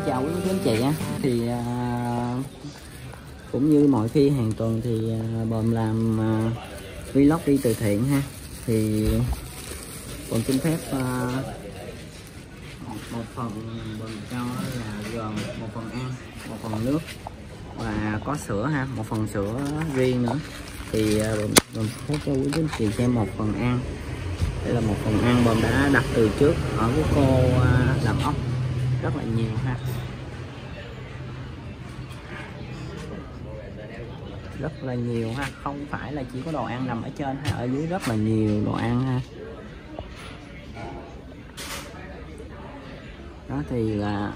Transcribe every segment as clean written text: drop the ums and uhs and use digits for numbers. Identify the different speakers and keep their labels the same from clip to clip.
Speaker 1: chào quý cô chú anh chị á. Thì cũng như mọi khi hàng tuần thì Bồm làm vlog đi từ thiện ha. Thì Bồm xin phép một phần Bồm cho là gồm một phần ăn, một phần nước và có sữa ha, một phần sữa riêng nữa. Thì Bồm phép cho quý chú anh chị xem một phần ăn. Đây là một phần ăn Bồm đã đặt từ trước ở cái cô làm ốc rất là nhiều ha, rất là nhiều ha, không phải là chỉ có đồ ăn nằm ở trên ha, ở dưới rất là nhiều đồ ăn ha. Đó thì là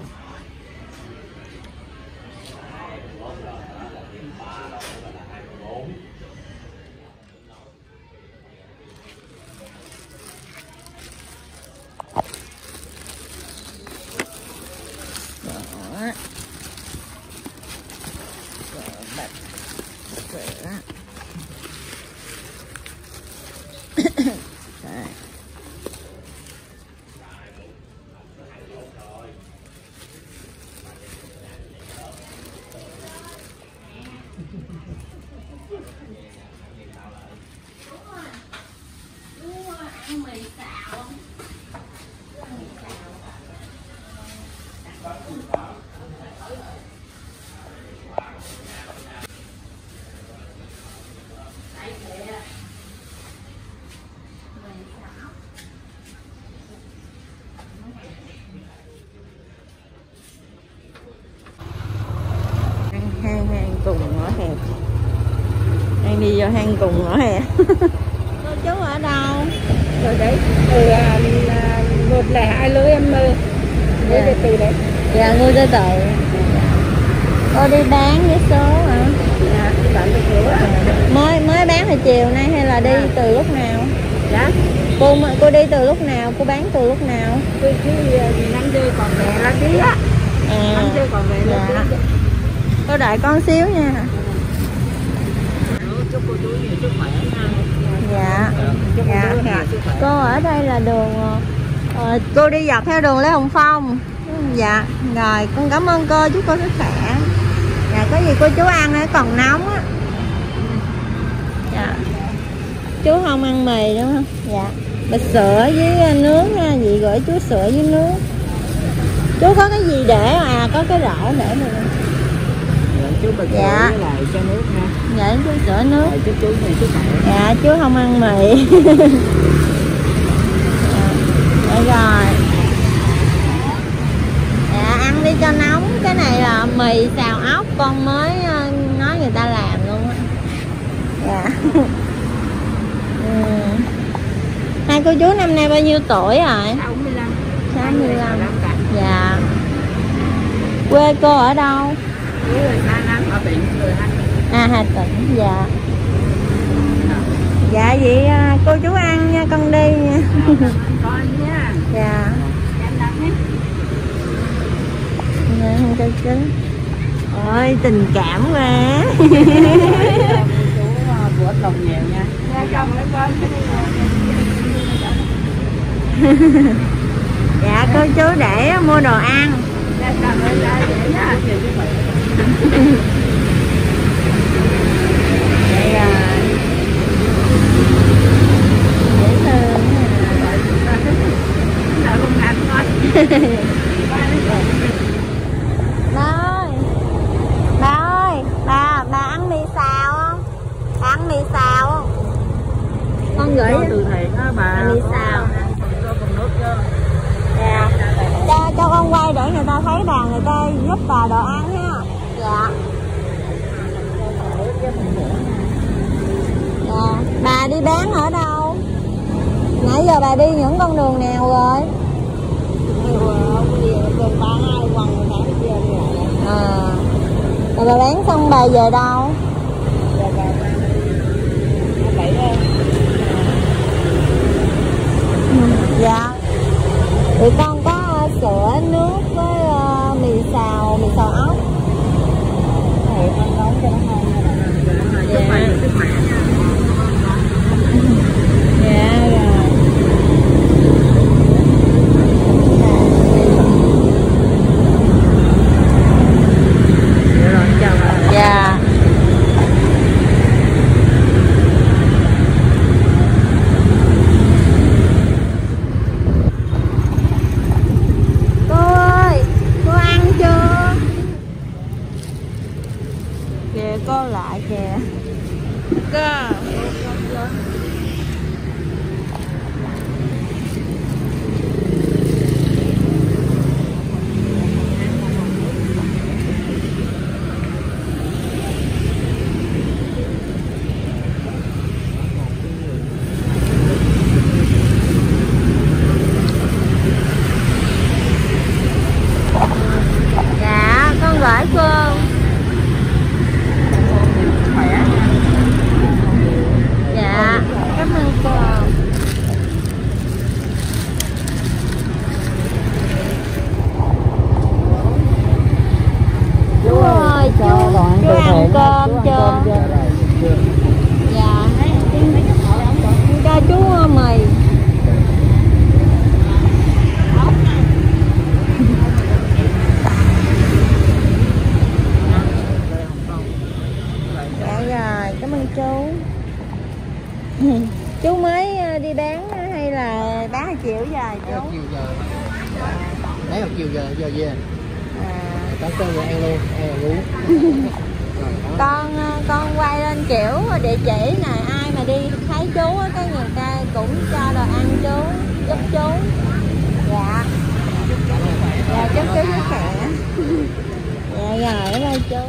Speaker 1: hang cùng ngõ hẹp, đang đi vô hang cùng ngõ hẹp. Cô chú ở đâu?
Speaker 2: Rồi đấy, từ 102 lưới em mua cái từ đấy.
Speaker 1: Dạ, mua cái từ. Cô đi bán vé số hả?
Speaker 2: Dạ, đi bán vé số ạ.
Speaker 1: Mới bán hồi chiều nay hay là đi từ lúc nào?
Speaker 2: Dạ.
Speaker 1: Cô đi từ lúc nào? Cô bán từ lúc nào?
Speaker 2: Tôi cứ 5 giờ còn về là đi á. 5 giờ còn về là đi.
Speaker 1: Cô đợi con xíu nha.
Speaker 2: Chúc cô chú nhiều sức khỏe nha.
Speaker 1: Dạ. Dạ. Cô ở đây là đường cô đi dọc theo đường Lê Hồng Phong. Dạ. Rồi con cảm ơn cô, chúc cô sức khỏe. Dạ, có gì cô chú ăn nữa, còn nóng á. Dạ. Chú không ăn mì đúng không? Dạ. Bịch sữa với nước nha, dì gửi chú sữa với nước. Chú có cái gì để có cái rổ để mình.
Speaker 2: Chú bịch sữa với lại cho nước nha.
Speaker 1: Dạ, chú sữa nước.
Speaker 2: Rồi, chú này sức khỏe.
Speaker 1: Dạ, chú không ăn mì. Dạ, rồi. Dạ, ăn đi cho nóng. Cái này là mì xào ốc, con mới nói người ta làm luôn á. Dạ. Hai cô chú năm nay bao nhiêu tuổi rồi?
Speaker 2: 65.
Speaker 1: 65. Dạ. Quê cô ở đâu?
Speaker 2: Ở tỉnh
Speaker 1: Hà Tĩnh. Dạ. Dạ vậy cô chú ăn nha, con đi nha.
Speaker 2: Con nha.
Speaker 1: Dạ. Không cho chứ. Ôi tình cảm quá.
Speaker 2: Chú của đồng nhiều nha.
Speaker 1: Dạ cô chú để mua đồ ăn. Đây là dễ thương. Bà ăn mì xào không? Bà ăn mì xào không? Con gửi
Speaker 2: từ thiện á bà.
Speaker 1: Ăn mì xào.
Speaker 2: Cho cùng nước chứ.
Speaker 1: Dạ. Cho con quay để người ta thấy bà, người ta giúp bà đồ ăn ha. Dạ. Dạ. Bà đi bán ở đâu? Nãy giờ bà đi những con đường nào rồi?
Speaker 2: Đường 32 quần cả kia đi lại.
Speaker 1: Rồi bà bán xong bà về đâu? Dạ. Tụi con có sữa, nước với mì xào ốc.
Speaker 2: Thì con nấu cho nó ngon nha.
Speaker 1: Dạ.
Speaker 2: Sức khỏe nha.
Speaker 1: Dạ rồi.
Speaker 3: bao lại kìa. Cơ. Dạ, con gửi cô. Dạ, cảm ơn cô. Chú ơi, chú ăn cơm chưa? Dạ, cho chú mì. Dạ rồi, cảm ơn chú. Chú mới đi bán hay là bán 2 triệu giờ chú?
Speaker 1: Lấy 1 chiều giờ về. Có cơm rồi ăn luôn,
Speaker 3: Con quay lên kiểu địa chỉ này, ai mà đi thấy chú á, cái người ta cũng cho đồ ăn chú, giúp chú. Dạ. Dạ, chúc chú sức khỏe. Dạ rồi, cảm ơn chú.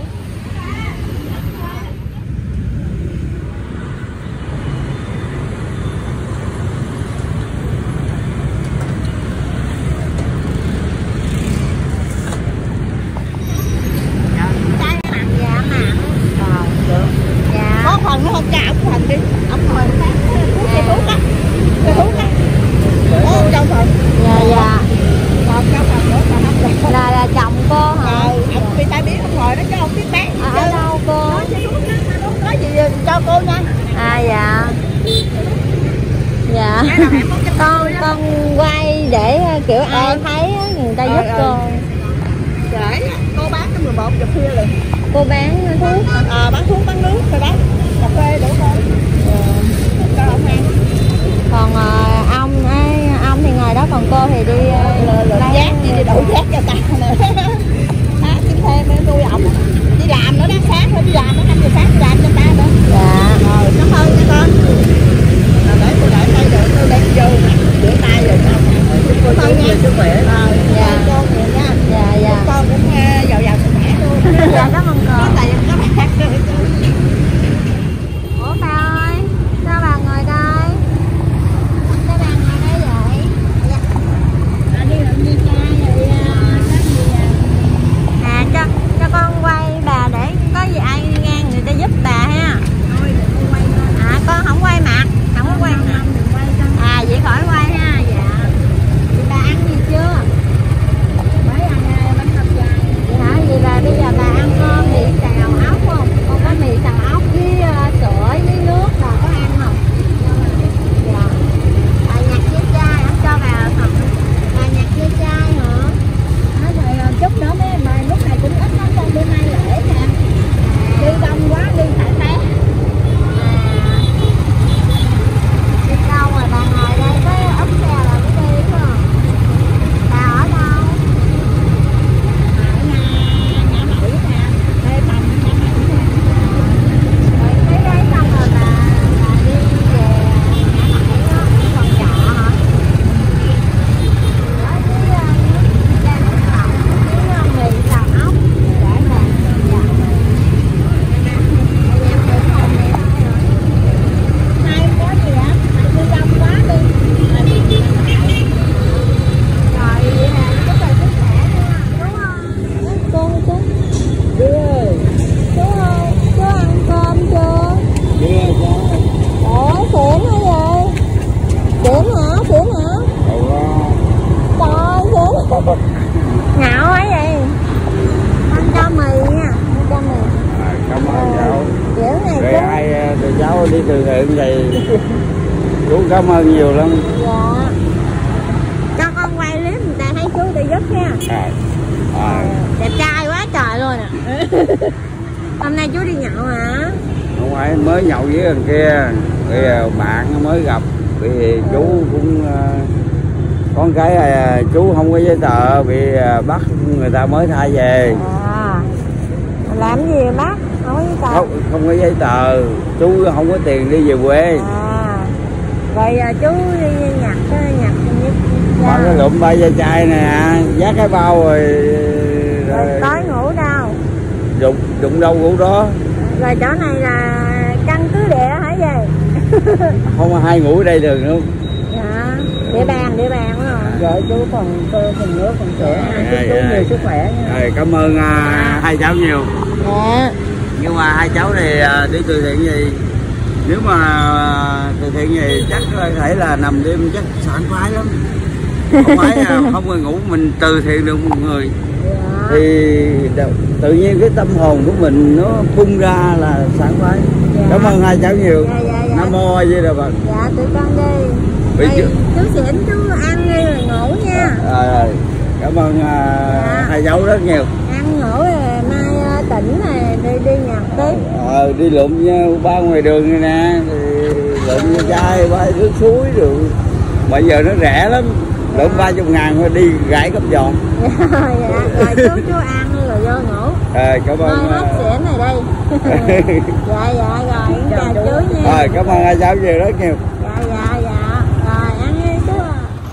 Speaker 2: Phần nó không cho ổng phần đi, ổng mời cái thuốc á, trong phần.
Speaker 3: Dạ.
Speaker 2: Còn trong phần nữa mà không được.
Speaker 3: Là chồng cô hả?
Speaker 2: Ông người ta biết ông ngồi đó chứ không biết bán.
Speaker 3: Ở đâu cô?
Speaker 2: Nói chứ có gì cho cô nha.
Speaker 3: Dạ. Dạ. Con quay để kiểu ai thấy người ta giúp cô.
Speaker 2: Để cô bán tới 11 giờ khuya liền.
Speaker 3: Cô bán thuốc?
Speaker 2: Bán thuốc, bán nước, rồi bán cà phê đủ thôi. Cho ông ăn.
Speaker 3: Còn ông thì ngồi đó, còn cô thì đi
Speaker 2: lượm giác, đi đổ giác cho ta nữa. Kiếm thêm để nuôi ổng. Đi làm nữa đó, sáng thôi đi làm, 5 giờ sáng đi làm cho ta nữa.
Speaker 3: Dạ.
Speaker 2: Rồi, cảm ơn nha con. Để cô để tay được, tôi đem vô rửa tay rồi xong. Cảm ơn nha. Sức khỏe. Dạ. Con nhiều nha.
Speaker 3: Dạ.
Speaker 2: Con cũng giàu sức khỏe luôn.
Speaker 3: Dạ, cảm ơn cô.
Speaker 2: Có tiền có bạc được.
Speaker 3: Ủa bà ơi, sao bà ngồi đây? Sao bà ngồi đây vậy? Dạ.
Speaker 2: Đi làm đi cha rồi
Speaker 3: Cho con quay bà để có gì ai ngang người ta giúp bà ha.
Speaker 2: thôi để con quay thôi.
Speaker 3: Con không quay mặt, không có quay mặt. Vậy khỏi quay ha. Dạ. Vậy bà ăn gì chưa?
Speaker 2: Mới ăn bánh hấp chay.
Speaker 3: Vậy hả? Vậy bà bây giờ bà ăn mì xào ốc không? Con có mì xào ốc với sữa với nước bà có ăn không? Dạ. Bà nhặt với chai, không cho bà thật. Bà nhặt với chai hả?
Speaker 2: Nói rồi chút nữa mấy bà lúc này cũng ít lắm con, bữa nay lễ nè. Đi đông quá đi phải té.
Speaker 3: Đi đâu rồi bà ngồi đây cái ốp xe là mới đi phải không? Bà ở đâu?
Speaker 2: Ở nhà Mẫu nè, đây phòng nhà Mẫu nè.
Speaker 3: Rồi tới đây xong rồi bà đi về nhà Mẫu đó, phòng trọ hả? Đó với chai nước lọc với mì xào ốc để bà. Dạ. Bây giờ em không để thôi rồi.
Speaker 2: Hai không có gì hả? Đi đông quá đi.
Speaker 3: Rồi vậy hả? Chúc bà sức khỏe nha. Đúng không? Cô chú.
Speaker 1: Chú ơi.
Speaker 3: Chú ơi, chú ăn cơm chưa?
Speaker 1: Chưa cho.
Speaker 3: Ủa, xỉn hả vậy? Xỉn hả? Xỉn hả? Trời ơi, xỉn. Ngạo quá vậy? Con cho mì nha, con cho mì.
Speaker 1: Cảm ơn cháu.
Speaker 3: Kiểu này
Speaker 1: Rồi
Speaker 3: chú.
Speaker 1: ai tụi cháu đi từ thiện thì chú cảm ơn nhiều lắm.
Speaker 3: Dạ. Cho con quay clip người ta thấy chú để giúp nha. Đẹp trai quá trời luôn à. Hôm nay chú đi nhậu hả?
Speaker 1: Không phải, mới nhậu với thằng kia, bây giờ bạn mới gặp, vì chú cũng con cái chú không có giấy tờ, bị bắt người ta mới tha về.
Speaker 3: Làm gì bác? Không có giấy tờ.
Speaker 1: Không có giấy tờ, chú không có tiền đi về quê.
Speaker 3: Rồi chú đi nhặt
Speaker 1: Ba cái lụm ba da chai nè, vác cái bao rồi
Speaker 3: tối ngủ đâu?
Speaker 1: Đụng đâu ngủ đó.
Speaker 3: Rồi chỗ này là căn cứ địa hả gì?
Speaker 1: Không ai ngủ ở đây được nữa.
Speaker 3: Dạ, địa bàn đúng không?
Speaker 2: Rồi chú phần nước phần sữa, chú nhiều sức khỏe nha.
Speaker 1: Rồi, cảm ơn hai cháu nhiều.
Speaker 3: Dạ.
Speaker 1: Nhưng mà hai cháu này đi từ thiện gì, nếu mà từ thiện gì chắc có thể là nằm đêm chắc sảng khoái lắm. Không phải không người ngủ mình từ thiện được một người.
Speaker 3: Dạ.
Speaker 1: Thì tự nhiên cái tâm hồn của mình nó phun ra là sảng khoái. Dạ. Cảm ơn hai cháu nhiều.
Speaker 3: Dạ.
Speaker 1: Nam mô A Di Đà Phật.
Speaker 3: Dạ tụi con đi. Chú xỉn chú ăn đi rồi ngủ nha.
Speaker 1: Rồi. Cảm ơn hai cháu rất nhiều.
Speaker 3: Ăn ngủ rồi mai tỉnh này đi nhặt tiếp.
Speaker 1: Đi lụm nha, ba ngoài đường này nè, lụm nha chai, ba nước suối rồi. Bây giờ nó rẻ lắm, lụm 30.000 thôi đi gãi cắp giòn.
Speaker 3: Dạ, rồi chú ăn rồi vô ngủ.
Speaker 1: Cảm ơn.
Speaker 3: Hết xỉn này đi. Dạ, rồi, chào chú nha.
Speaker 1: Rồi, cảm ơn hai cháu nhiều rất nhiều.
Speaker 3: Dạ. Rồi, ăn đi chú à.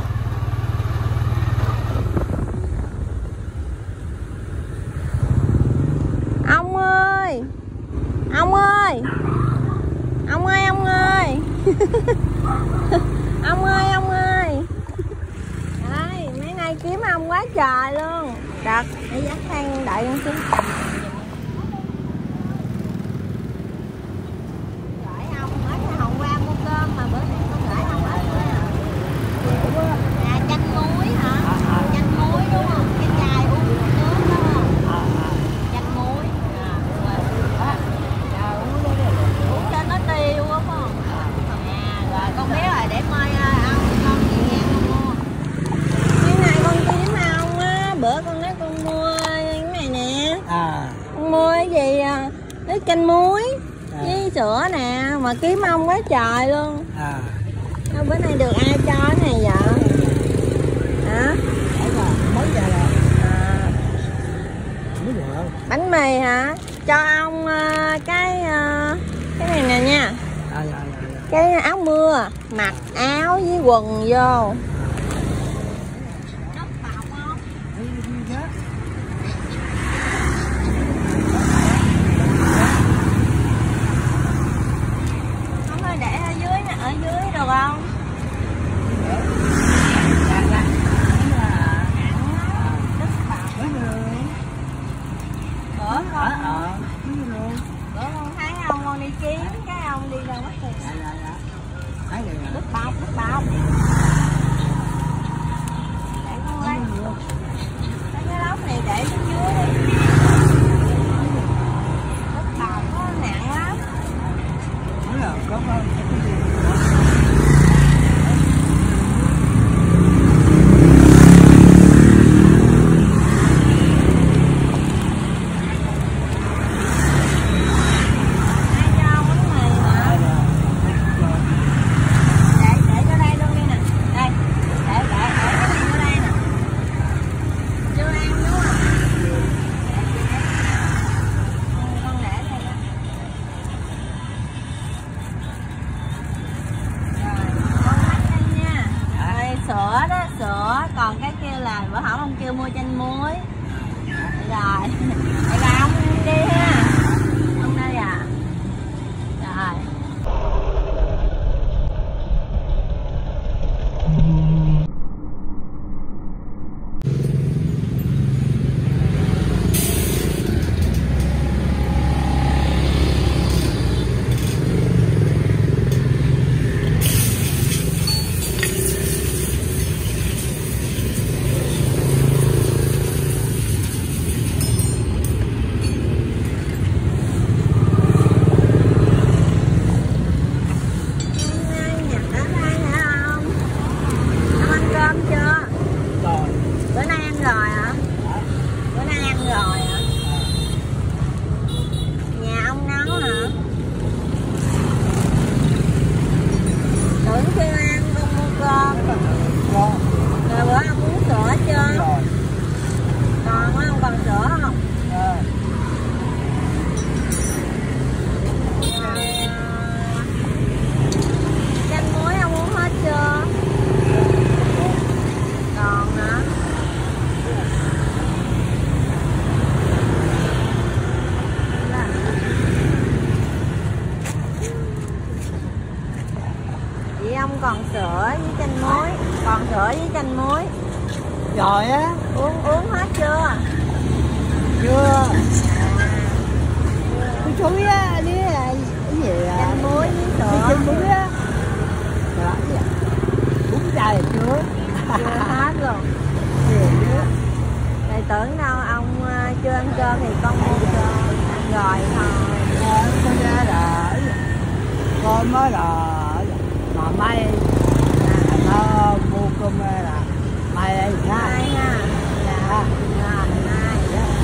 Speaker 3: Ông ơi. Ông ơi. Đây, mấy nay kiếm ông quá trời luôn. Đặt, để dắt thang đợi con xíu. Gửi ông ở cái Hồng Quang mua cơm mà bữa nay con gửi ông ở nữa. Chanh muối hả? Chanh muối đúng không? Cái chai uống nước đó không? Chanh muối. Uống cho nó tiêu đúng không? Rồi con biết rồi, để mai ông con gì nha con mua. Cái này con kiếm ông á, bữa con nói con mua cái này nè. Con mua cái gì nước chanh muối với sữa nè, mà kiếm ông quá trời luôn. Bữa nay được ai cho cái này vậy? Hả?
Speaker 2: Mới giờ là
Speaker 3: Bánh mì hả? Cho ông cái này nè nha. Cái áo mưa, mặc áo với quần vô. Không ơi, để ở dưới được không? Bữa con thấy ông đi kiếm cái ông đi đâu mất tiền. Nước bọc. Để con lấy cái lốc này để xuống dưới đi. Nước bọc nó nặng lắm. Còn cái kia là bữa hổm ông kêu mua chanh muối. Rồi ông đi ha. Ông đây à. Rồi.
Speaker 2: rồi á.
Speaker 3: Uống hết chưa?
Speaker 2: Chưa. Cái chuối á, cái gì à?
Speaker 3: Chanh muối với
Speaker 2: Cái
Speaker 3: sữa.
Speaker 2: chanh muối á. Đó. Uống chai rồi chưa?
Speaker 3: Chưa hết luôn. Thầy tưởng đâu ông chưa ăn cơm thì con mua cơm ăn rồi thôi.
Speaker 2: Con ra là con mới là mà mai nó mua cơm là mai đây
Speaker 3: Mai ha. Dạ. Rồi, mai.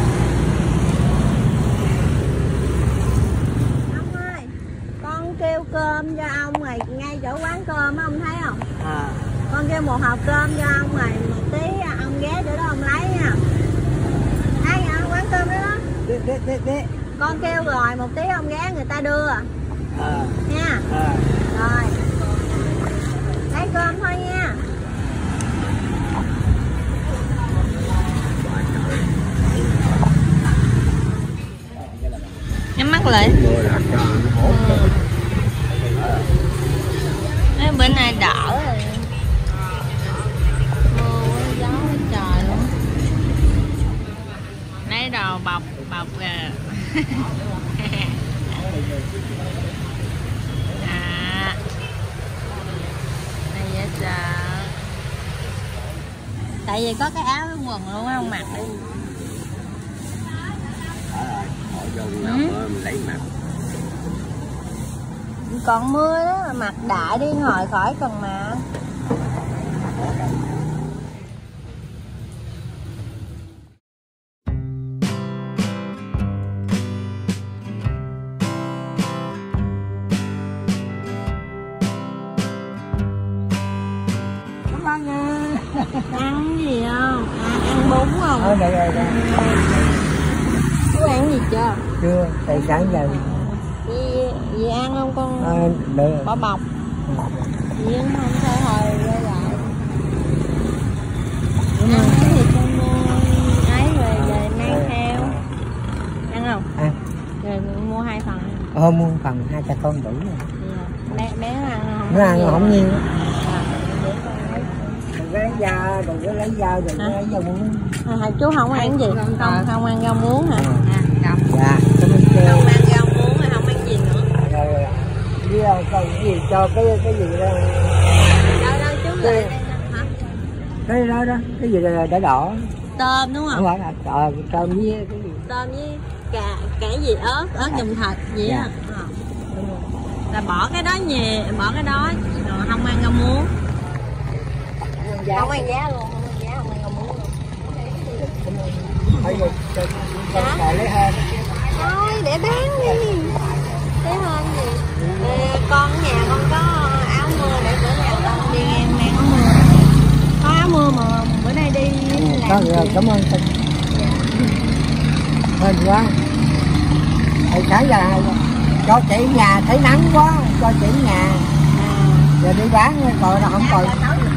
Speaker 3: Ông ơi, con kêu cơm cho ông rồi ngay chỗ quán cơm á, ông thấy không? Con kêu một hộp cơm cho ông rồi một tí ông ghé chỗ đó ông lấy nha. Thấy không? Quán cơm đó đó.
Speaker 2: Đi.
Speaker 3: Con kêu rồi một tí ông ghé người ta đưa. Nha. Rồi. Lấy cơm thôi nha. Nhắm mắt lại. Mấy bữa nay đỡ rồi. Mưa gió trời luôn. Lấy đồ bọc kìa. Đây dễ sợ. Tại vì có cái áo với quần luôn á, không mặc đi. Còn mưa đó mà mặc đại đi hồi khỏi cần mà. Ăn gì không? Ăn bún không?
Speaker 2: Đây.
Speaker 3: Chú ăn gì chưa?
Speaker 2: Chưa, tại sáng giờ.
Speaker 3: Gì ăn không con?
Speaker 2: Được.
Speaker 3: Bỏ bọc. Gì ăn không thôi quay lại. Ăn thì con mua ấy rồi mang theo. Ăn không?
Speaker 2: Ăn.
Speaker 3: Rồi mua 2 phần.
Speaker 2: Mua phần 2 cha con đủ rồi.
Speaker 3: Bé ăn không?
Speaker 2: Nó ăn không nhiều.
Speaker 3: Đừng
Speaker 2: có lấy dao, đừng có lấy dao muống.
Speaker 3: Chú không ăn gì? Không ăn rau muống hả?
Speaker 2: Dạ.
Speaker 3: Không ăn rau muống hay không ăn gì nữa?
Speaker 2: Với cái gì cho cái gì đó.
Speaker 3: Đâu chú lại đây hả?
Speaker 2: Cái đó, cái gì đã đỏ.
Speaker 3: Tôm đúng không?
Speaker 2: Không phải tôm với cái gì?
Speaker 3: Tôm với cả gì ớt dùng thịt gì á. Là bỏ cái đó bỏ cái đó rồi không ăn rau muống. Không ăn giá luôn, không ăn giá, không ăn rau muống luôn.
Speaker 2: Thôi lấy hơn.
Speaker 3: Thôi để bán đi. Lấy hơn gì? Con ở nhà con có áo mưa để bữa nào con đi em mang áo mưa. Có áo mưa mà bữa nay đi làm.
Speaker 2: Cảm ơn Tinh. Hên quá. Thầy sáng giờ cho chị nhà thấy nắng quá, cho chị nhà. Giờ đi bán rồi nó không còn.